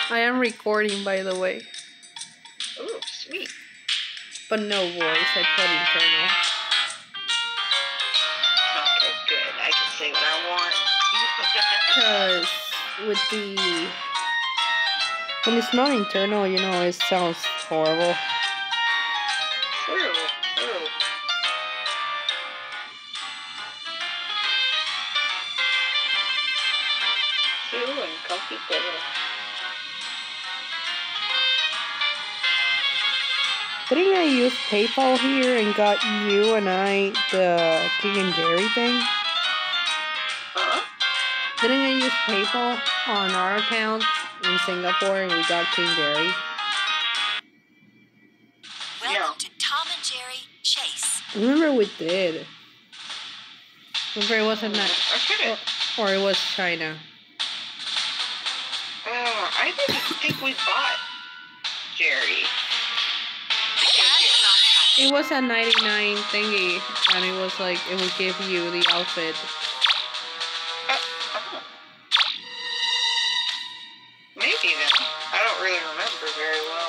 I am recording, by the way. Ooh, sweet. But no voice, I put internal. Okay, good. I can say what I want. Because when it's not internal, you know, it sounds horrible. True. True and comfy pillow. Didn't I use PayPal here and got you and I the King and Jerry thing? Huh? Didn't I use PayPal on our accounts in Singapore and we got King Jerry? Welcome to Tom and Jerry Chase. I remember we did. Remember it wasn't that, or it was China. I didn't think we bought Jerry. It was a 99 thingy, and it was like, it would give you the outfit. Maybe then. I don't really remember very well.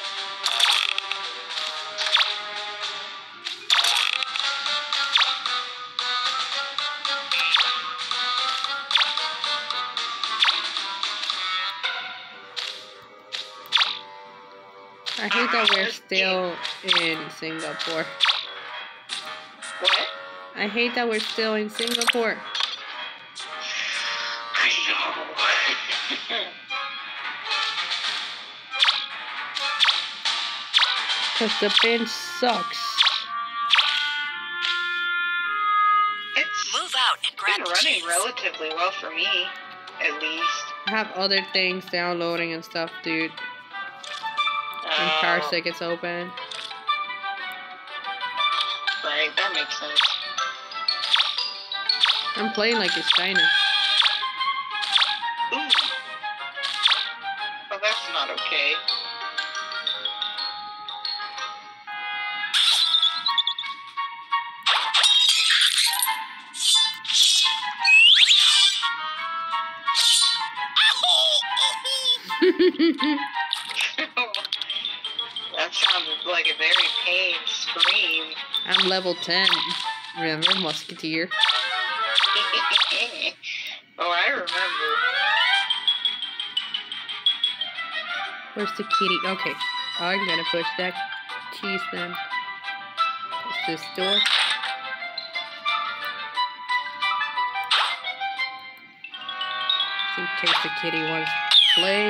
I hate that we're still in Singapore. What? I hate that we're still in Singapore. I know. Because the bench sucks. It's Move out and grab been the running cheese. relatively well for me, at least. I have other things downloading and stuff, dude. And car tickets open. Right, that makes sense. I'm playing like it's China. Ooh. Well, that's not okay. That sounded like a very pained scream. I'm level 10. Remember, Musketeer? Oh, I remember. Where's the kitty? Okay, I'm gonna push that cheese then. Push this door. In case the kitty wants to play.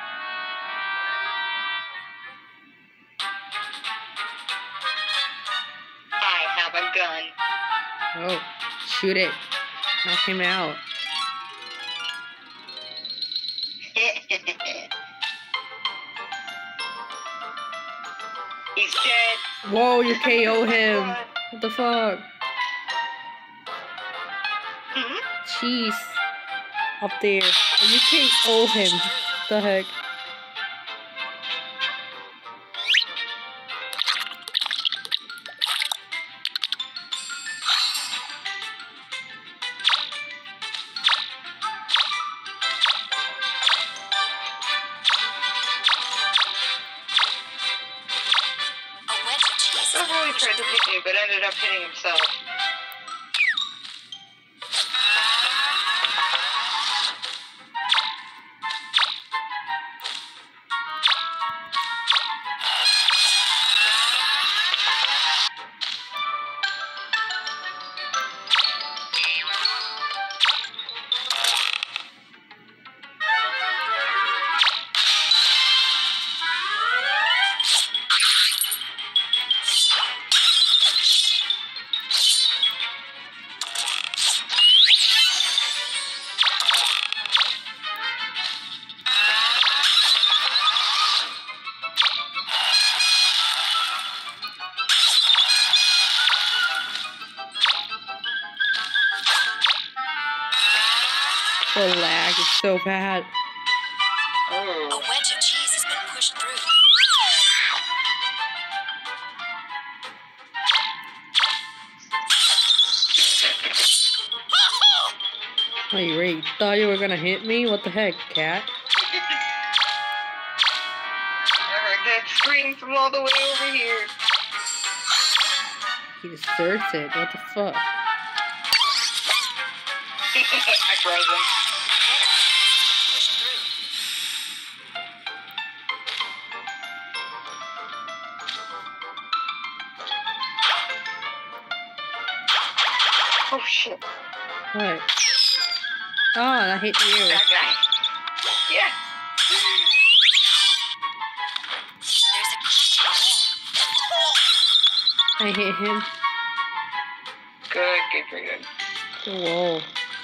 I have a gun. Oh, shoot it. Knock him out. He's dead. Whoa, you KO him. What the fuck? Cheese. Up there. And you KO him. What the heck? A wedge of cheese. Someone tried to hit me, but ended up hitting himself. The lag is so bad. A wedge of cheese has been pushed through. Oh, you really thought you were gonna hit me? What the heck, cat? heard that scream from all the way over here. He deserts it. What the fuck? I froze him. Push through. Oh shit. What? Oh, that hit you. That guy. Yeah. There's a I hit him. Good, good for you. The wall.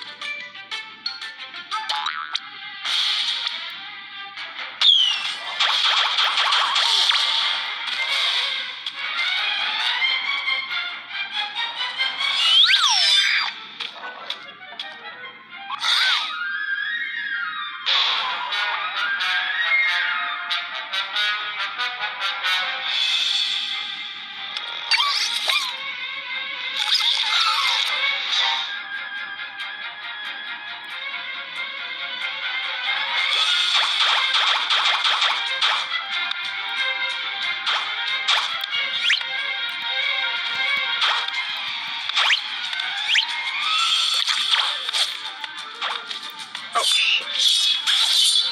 Oh shit.